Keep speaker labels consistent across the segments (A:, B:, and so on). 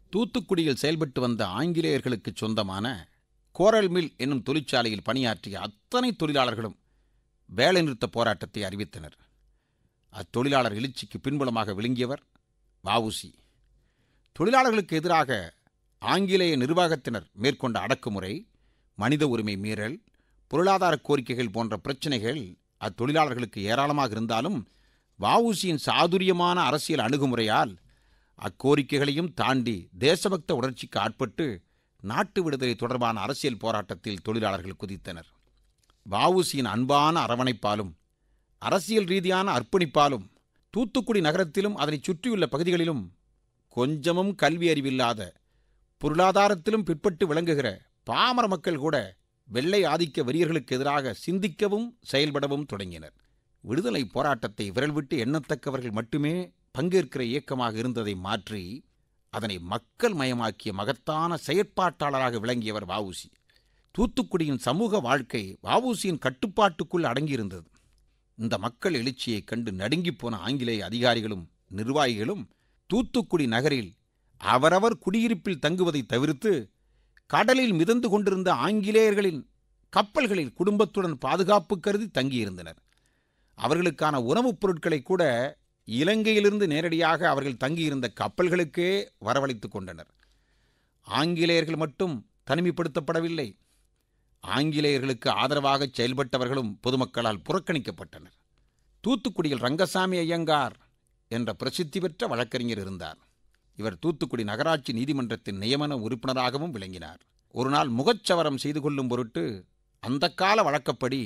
A: தூத்துக்குடியில் செயல்பட்டு வந்த ஆங்கிலேயர்களுக்கு சொந்தமான கோரல் மில் என்னும் தொழிற்சாலையில் பணியாற்றிய அத்தனை தொழிலாளர்களும் வேலைநிறுத்த போராட்டத்தை அறிவித்தனர். அத்தொழிலாளர் எழுச்சிக்கு பின்புலமாக விளங்கியவர் வ.உ.சி. தொழிலாளர்களுக்கு எதிராக ஆங்கிலேய நிர்வாகத்தினர் மேற்கொண்ட அடக்குமுறை, மனித உரிமை மீறல், பொருளாதார கோரிக்கைகள் போன்ற பிரச்சினைகள் அத்தொழிலாளர்களுக்கு ஏராளமாக இருந்தாலும் வ.உ.சியின் சாதுரியமான அரசியல் அணுகுமுறையால் அக்கோரிக்கைகளையும் தாண்டி தேசபக்த உணர்ச்சிக்கு ஆட்பட்டு நாட்டு விடுதலை தொடர்பான அரசியல் போராட்டத்தில் தொழிலாளர்கள் குதித்தனர். வ.உ.சியின் அன்பான அரவணைப்பாலும் அரசியல் ரீதியான அர்ப்பணிப்பாலும் தூத்துக்குடி நகரத்திலும் அதனை சுற்றியுள்ள பகுதிகளிலும் கொஞ்சமும் கல்வி அறிவில்லாத, பொருளாதாரத்திலும் பிற்பட்டு விளங்குகிற பாமர மக்கள் கூட வெள்ளை ஆதிக்க வெறியர்களுக்கு எதிராக சிந்திக்கவும் செயல்படவும் தொடங்கினர். விடுதலை போராட்டத்தை விரல் விட்டு எண்ணத்தக்கவர்கள் மட்டுமே பங்கேற்கிற இயக்கமாக இருந்ததை மாற்றி அதனை மக்கள் மயமாக்கிய மகத்தான செயற்பாட்டாளராக விளங்கியவர் வ.உ.சி. தூத்துக்குடியின் சமூக வாழ்க்கை வ.உ.சியின் கட்டுப்பாட்டுக்குள் அடங்கியிருந்தது. இந்த மக்கள் எழுச்சியைக் கண்டு நடுங்கிப்போன ஆங்கிலேய அதிகாரிகளும் நிர்வாகிகளும் தூத்துக்குடி நகரில் அவரவர் குடியிருப்பில் தங்குவதை தவிர்த்து கடலில் மிதந்து கொண்டிருந்த ஆங்கிலேயர்களின் கப்பல்களில் குடும்பத்துடன் பாதுகாப்பு கருதி தங்கியிருந்தனர். அவர்களுக்கான உணவுப் பொருட்களை கூட இலங்கையிலிருந்து நேரடியாக அவர்கள் தங்கியிருந்த கப்பல்களுக்கே வரவழைத்து கொண்டனர். ஆங்கிலேயர்கள் மட்டும் தனிமைப்படுத்தப்படவில்லை. ஆங்கிலேயர்களுக்கு ஆதரவாக செயல்பட்டவர்களும் பொதுமக்களால் புறக்கணிக்கப்பட்டனர். தூத்துக்குடியில் ரங்கசாமி ஐயங்கார் என்ற பிரசித்தி பெற்ற வழக்கறிஞர் இருந்தார். இவர் தூத்துக்குடி நகராட்சி நீதிமன்றத்தின் நியமன உறுப்பினராகவும் விளங்கினார். ஒரு நாள் முகச்சவரம் செய்து கொள்ளும் பொருட்டு அந்த கால வழக்கப்படி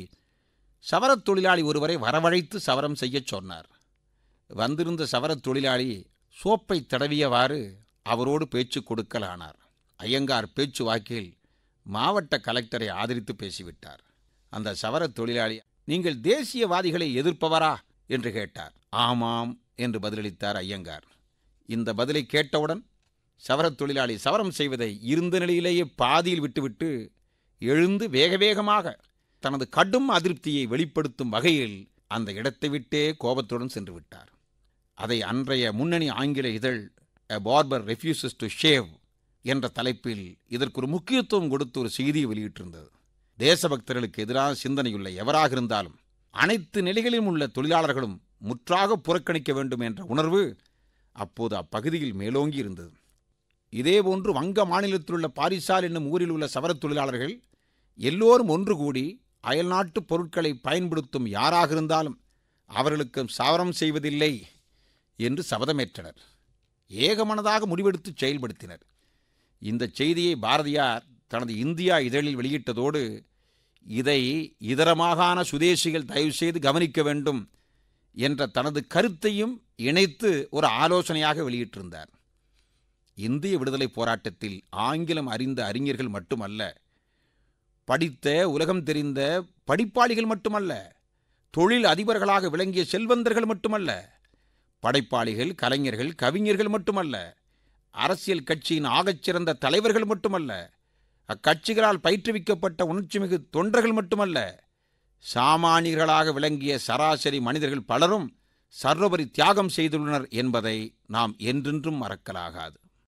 A: சவரத் தொழிலாளி ஒருவரை வரவழைத்து சவரம் செய்யச் சொன்னார். வந்திருந்த சவரத் தொழிலாளி சோப்பை தடவியவாறு அவரோடு பேச்சு கொடுக்கலானார். ஐயங்கார் பேச்சு வாக்கில் மாவட்ட கலெக்டரை ஆதரித்து பேசிவிட்டார். அந்த சவரத் தொழிலாளி, நீங்கள் தேசியவாதிகளை எதிர்ப்பவரா என்று கேட்டார். ஆமாம் என்று பதிலளித்தார் ஐயங்கார். இந்த பதிலை கேட்டவுடன் சவரத் தொழிலாளி சவரம் செய்வதை இருந்த நிலையிலேயே பாதியில் விட்டுவிட்டு எழுந்து வேக வேகமாக தனது கடும் அதிருப்தியை வெளிப்படுத்தும் வகையில் அந்த இடத்தை விட்டே கோபத்துடன் சென்று விட்டார். அதை அன்றைய முன்னணி ஆங்கில இதழ் A Barber Refuses to Shave என்ற தலைப்பில் இதற்கு ஒரு முக்கியத்துவம் கொடுத்து ஒரு செய்தியை வெளியிட்டிருந்தது. தேசபக்தர்களுக்கு எதிரான சிந்தனையுள்ள எவராக இருந்தாலும் அனைத்து நிலைகளிலும் உள்ள தொழிலாளர்களும் முற்றாக புறக்கணிக்க வேண்டும் என்ற உணர்வு அப்போது அப்பகுதியில் மேலோங்கி இருந்தது. இதேபோன்று வங்க மாநிலத்தில் உள்ள பாரிசால் என்னும் ஊரில் உள்ள சவரத் தொழிலாளர்கள் எல்லோரும் ஒன்று கூடி அயல்நாட்டு பொருட்களை பயன்படுத்தும் யாராக இருந்தாலும் அவர்களுக்கு சவரம் செய்வதில்லை என்று சபதமேற்றனர். ஏகமனதாக முடிவெடுத்து செயல்படுத்தினர். இந்த செய்தியை பாரதியார் தனது இந்தியா இதழில் வெளியிட்டதோடு இதை இதர மாகாண சுதேசிகள் தயவுசெய்து கவனிக்க வேண்டும் என்ற தனது கருத்தையும் இணைத்து ஒரு ஆலோசனையாக வெளியிட்டிருந்தார். இந்திய விடுதலை போராட்டத்தில் ஆங்கிலம் அறிந்த அறிஞர்கள் மட்டுமல்ல, படித்த உலகம் தெரிந்த படிப்பாளிகள் மட்டுமல்ல, தொழில் அதிபர்களாக விளங்கிய செல்வந்தர்கள் மட்டுமல்ல, படைப்பாளிகள், கலைஞர்கள், கவிஞர்கள் மட்டுமல்ல, அரசியல் கட்சியின் ஆகச்சிறந்த தலைவர்கள் மட்டுமல்ல, அக்கட்சிகளால் பயிற்றுவிக்கப்பட்ட உணர்ச்சிமிகு தொண்டர்கள் மட்டுமல்ல, சாமானியர்களாக விளங்கிய சராசரி மனிதர்கள் பலரும் சர்வபரி தியாகம் செய்துள்ளனர் என்பதை நாம் என்றென்றும் மறக்கலாகாது.